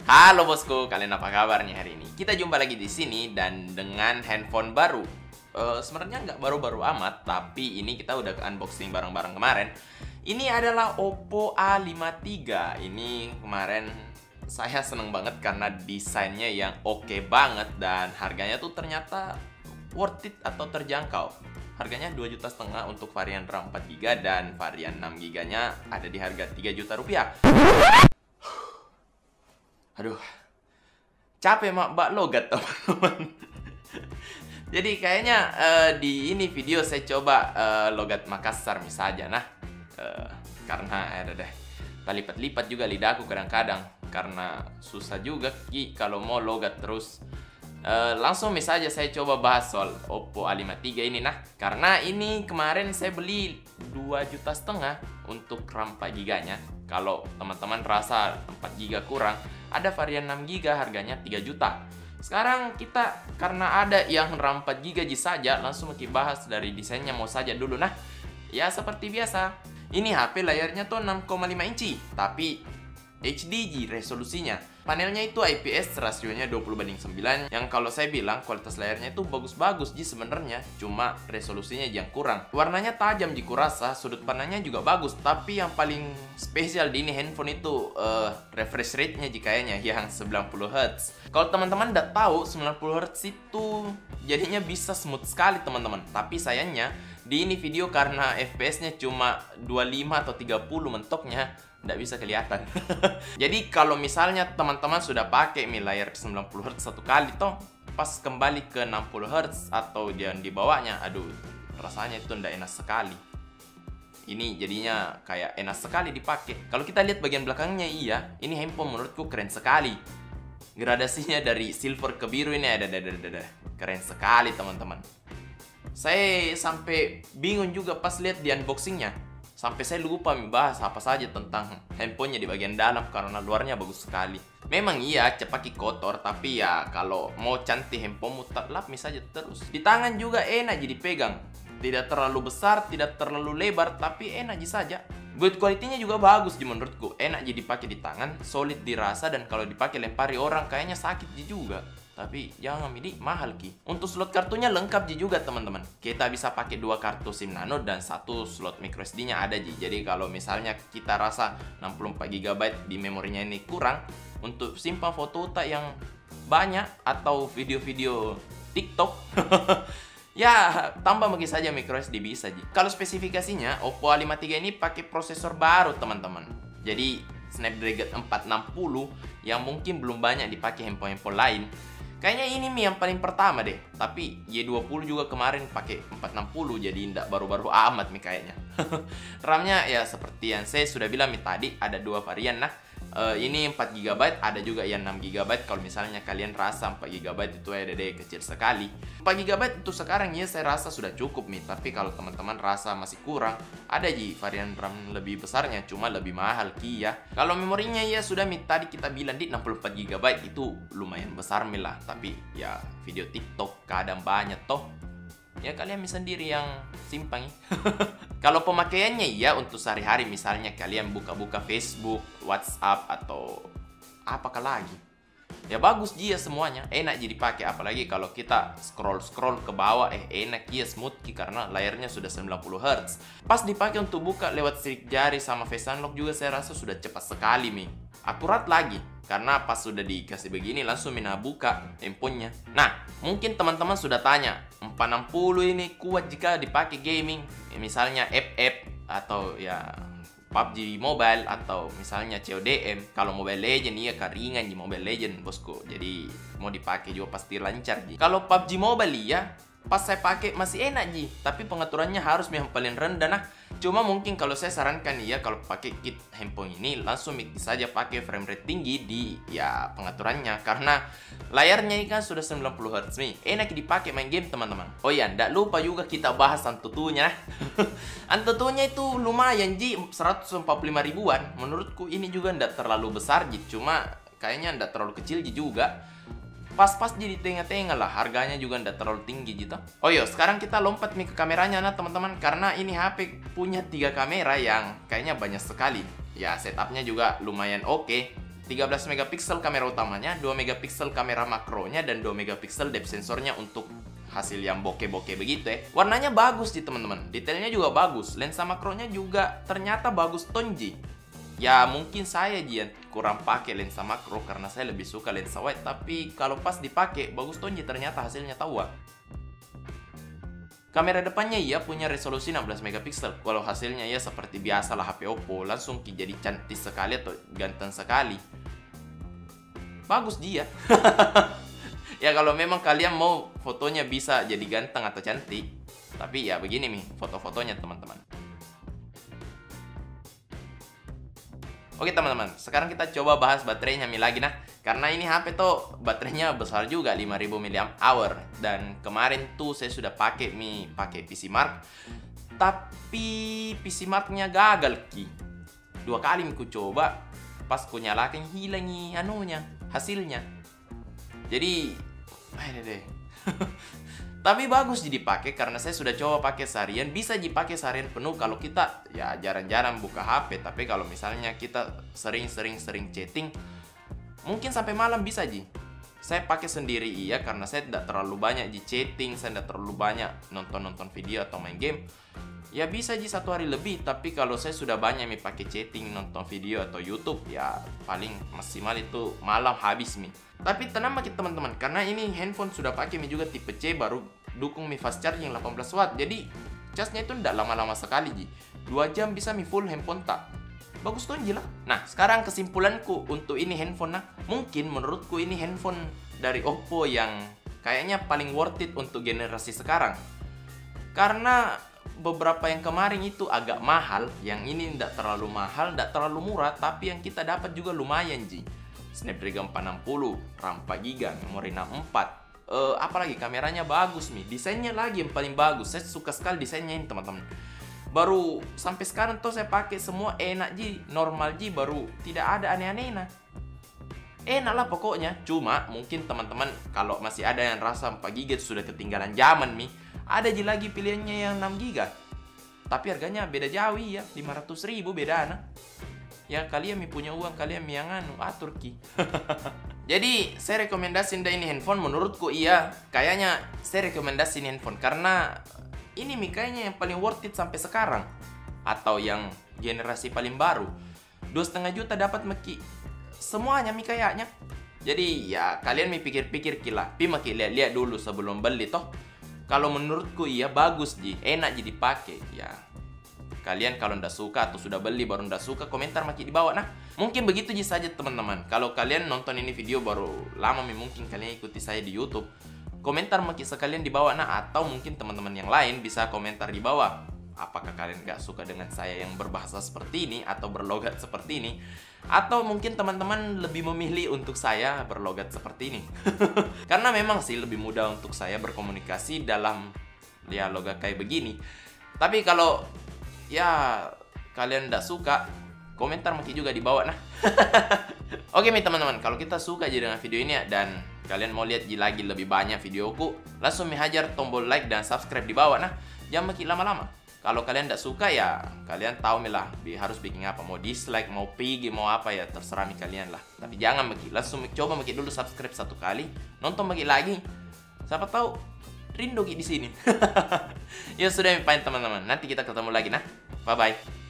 Halo bosku, kalian apa kabar nih hari ini? Kita jumpa lagi di sini dan dengan handphone baru. Sebenarnya nggak baru-baru amat, tapi ini kita udah unboxing bareng-bareng kemarin. Ini adalah Oppo A53. Ini kemarin saya seneng banget karena desainnya yang oke banget dan harganya tuh ternyata worth it atau terjangkau. Harganya 2,5 juta untuk varian RAM 4GB dan varian 6GB-nya ada di harga 3 juta rupiah. Aduh, capek mbak logat teman-teman. Jadi kayaknya di ini video saya coba logat Makassar misalnya. Karena ada deh lipat-lipat juga lidahku kadang-kadang karena susah juga kalau mau logat terus. Langsung misalnya saya coba bahas soal Oppo A53 ini karena ini kemarin saya beli 2,5 juta untuk RAM 4GB-nya. Kalau teman-teman rasa 4GB kurang, ada varian 6GB harganya 3 juta. Sekarang kita karena ada yang RAM 4GB saja, langsung kita bahas dari desainnya mau saja dulu. Ya seperti biasa, ini HP layarnya tuh 6,5 inci, tapi HD resolusinya. Panelnya itu IPS, rasionya 20:9, yang kalau saya bilang kualitas layarnya itu bagus-bagus sebenarnya, cuma resolusinya yang kurang. Warnanya tajam kurasa, sudut pandangnya juga bagus, tapi yang paling spesial di ini handphone itu refresh rate-nya kayaknya yang 90Hz. Kalau teman-teman udah tahu 90Hz itu jadinya bisa smooth sekali teman-teman, tapi sayangnya di ini video karena FPS-nya cuma 25 atau 30 mentoknya, nggak bisa kelihatan. Jadi kalau misalnya teman-teman sudah pakai layar 90Hz satu kali toh, pas kembali ke 60Hz atau yang di bawahnya, aduh rasanya itu nggak enak sekali. Ini jadinya kayak enak sekali dipakai. Kalau kita lihat bagian belakangnya, iya, ini handphone menurutku keren sekali. Gradasinya dari silver ke biru ini ada keren sekali teman-teman. Saya sampai bingung juga pas lihat di unboxingnya. Sampai saya lupa membahas apa saja tentang handphonenya di bagian dalam karena luarnya bagus sekali. Memang iya cepat kotor, tapi ya kalau mau cantik handphonemu lap saja terus. Di tangan juga enak jadi pegang. Tidak terlalu besar, tidak terlalu lebar, tapi enak saja. Build quality-nya juga bagus menurutku. Enak jadi pakai di tangan, solid dirasa, dan kalau dipakai lempari orang kayaknya sakit juga. Tapi jangan milih mahal Untuk slot kartunya lengkap juga teman-teman. Kita bisa pakai 2 kartu SIM nano dan 1 slot microSD-nya ada Jadi kalau misalnya kita rasa 64GB di memorinya ini kurang untuk simpan foto yang banyak atau video-video TikTok, ya tambah lagi saja microSD bisa Kalau spesifikasinya Oppo A53 ini pakai prosesor baru teman-teman. Jadi Snapdragon 460 yang mungkin belum banyak dipakai handphone-handphone lain. Kayaknya ini yang paling pertama deh. Tapi Y20 juga kemarin pakai 460, jadi ndak baru-baru amat kayaknya. RAM-nya ya seperti yang saya sudah bilang tadi, ada 2 varian ini 4GB, ada juga yang 6GB. Kalau misalnya kalian rasa 4GB itu ada deh kecil sekali. 4GB itu sekarang ya saya rasa sudah cukup tapi kalau teman-teman rasa masih kurang, ada varian RAM lebih besarnya, cuma lebih mahal ya. Kalau memorinya ya sudah tadi kita bilang di 64GB itu lumayan besar lah, tapi ya video TikTok kadang banyak toh. Ya kalian bisa sendiri yang simpan. Kalau pemakaiannya ya untuk sehari-hari, misalnya kalian buka-buka Facebook, WhatsApp atau apakah lagi, ya bagus semuanya, enak dipakai. Apalagi kalau kita scroll ke bawah, enak smooth karena layarnya sudah 90Hz. Pas dipakai untuk buka lewat sidik jari sama face unlock juga saya rasa sudah cepat sekali akurat lagi. Karena pas sudah dikasih begini langsung buka handphonenya. Mungkin teman-teman sudah tanya, 460 ini kuat jika dipakai gaming, misalnya app atau ya PUBG Mobile atau misalnya CODM. Kalau Mobile Legend iya ringan Mobile Legend bosku. Jadi mau dipakai juga pasti lancar Kalau PUBG Mobile iya, pas saya pakai masih enak tapi pengaturannya harus yang paling rendah Cuma mungkin kalau saya sarankan kalau pakai kit handphone ini langsung saja pakai frame rate tinggi di pengaturannya, karena layarnya ini kan sudah 90Hz enak dipakai main game teman-teman. Oh ya, ndak lupa juga kita bahas Antutunya. Antutunya itu lumayan 145 ribuan. Menurutku ini juga ndak terlalu besar cuma kayaknya ndak terlalu kecil juga. Pas-pas di tengah-tengah lah, harganya juga ndak terlalu tinggi gitu. Oh iya, sekarang kita lompat ke kameranya teman-teman, karena ini HP punya 3 kamera yang kayaknya banyak sekali. Ya setupnya juga lumayan oke. 13 megapiksel kamera utamanya, 2 megapiksel kamera makronya, dan 2 megapiksel depth sensornya untuk hasil yang bokeh-bokeh begitu ya. Warnanya bagus sih teman-teman, detailnya juga bagus, lensa makronya juga ternyata bagus tonji. Ya mungkin saya yang kurang pakai lensa makro karena saya lebih suka lensa wide, tapi kalau pas dipakai bagus tonji ternyata hasilnya tahu. Kamera depannya ia punya resolusi 16 megapiksel. Kalau hasilnya ya seperti biasa lah HP Oppo, langsung jadi cantik sekali atau ganteng sekali. Bagus dia. Ya kalau memang kalian mau fotonya bisa jadi ganteng atau cantik. Tapi ya begini nih foto-fotonya teman-teman. Oke teman-teman, sekarang kita coba bahas baterainya lagi nah. Karena ini HP tuh baterainya besar juga, 5000 mAh. Dan kemarin tuh saya sudah pakai PC Mark. Tapi PC Marknya gagal ki. 2 kali ku coba, pas ku nyalakan hilang hasilnya. Jadi, deh. Tapi bagus dipakai karena saya sudah coba pakai seharian, bisa dipakai seharian penuh kalau kita ya jarang-jarang buka HP. Tapi kalau misalnya kita sering chatting, mungkin sampai malam bisa ji. Saya pakai sendiri iya karena saya tidak terlalu banyak di chatting, saya tidak terlalu banyak nonton video atau main game. Ya bisa ji 1 hari lebih, tapi kalau saya sudah banyak pakai chatting, nonton video atau YouTube, ya paling maksimal itu malam habis Tapi tenang teman-teman, karena ini handphone sudah pakai juga tipe C, baru dukung fast charging 18 watt. Jadi charge-nya itu tidak lama-lama sekali ji. 2 jam bisa full handphone tak. Bagus tuh lah. Nah, sekarang kesimpulanku untuk ini handphone mungkin menurutku ini handphone dari Oppo yang kayaknya paling worth it untuk generasi sekarang. Karena beberapa yang kemarin itu agak mahal, yang ini tidak terlalu mahal, tidak terlalu murah, tapi yang kita dapat juga lumayan ji. Snapdragon 460, RAM 4GB, memori 64. Apalagi kameranya bagus desainnya lagi yang paling bagus. Saya suka sekali desainnya ini teman-teman. Baru sampai sekarang tuh saya pakai semua enak ji, normal ji, baru tidak ada aneh-aneh enak lah pokoknya. Cuma mungkin teman-teman kalau masih ada yang rasa 4GB sudah ketinggalan zaman ada ji lagi pilihannya yang 6GB. Tapi harganya beda jauh ya, 500.000 beda Ya kalian punya uang, kalian yang atur ki. Jadi saya rekomendasiin ini handphone, menurutku iya. Kayaknya saya rekomendasiin handphone karena ini kayaknya yang paling worth it sampai sekarang. Atau yang generasi paling baru. 2,5 juta dapat semuanya kayaknya. Jadi ya kalian pikir-pikir kila. Lihat dulu sebelum beli toh. Kalau menurutku iya bagus ji, enak ji dipakai ya. Kalian kalau ndak suka atau sudah beli baru ndak suka, komentar di bawah. Nah, mungkin begitu saja teman-teman. Kalau kalian nonton ini video baru lama mungkin kalian ikuti saya di YouTube. Komentar sekalian di bawah atau mungkin teman-teman yang lain bisa komentar di bawah. Apakah kalian nggak suka dengan saya yang berbahasa seperti ini atau berlogat seperti ini? Atau mungkin teman-teman lebih memilih untuk saya berlogat seperti ini. Karena memang sih lebih mudah untuk saya berkomunikasi dalam logat kayak begini. Tapi kalau ya kalian nggak suka, komentar juga di bawah Oke teman-teman, kalau kita suka aja dengan video ini dan kalian mau lihat lagi lebih banyak videoku, langsung hajar tombol like dan subscribe di bawah jangan lama-lama. Kalau kalian nggak suka ya kalian tahu harus bikin apa, mau dislike, mau pergi, mau apa ya terserah kalian lah. Tapi jangan langsung coba dulu subscribe 1 kali, nonton lagi. Siapa tahu rindu di sini. Ya sudah teman-teman. Nanti kita ketemu lagi Bye bye.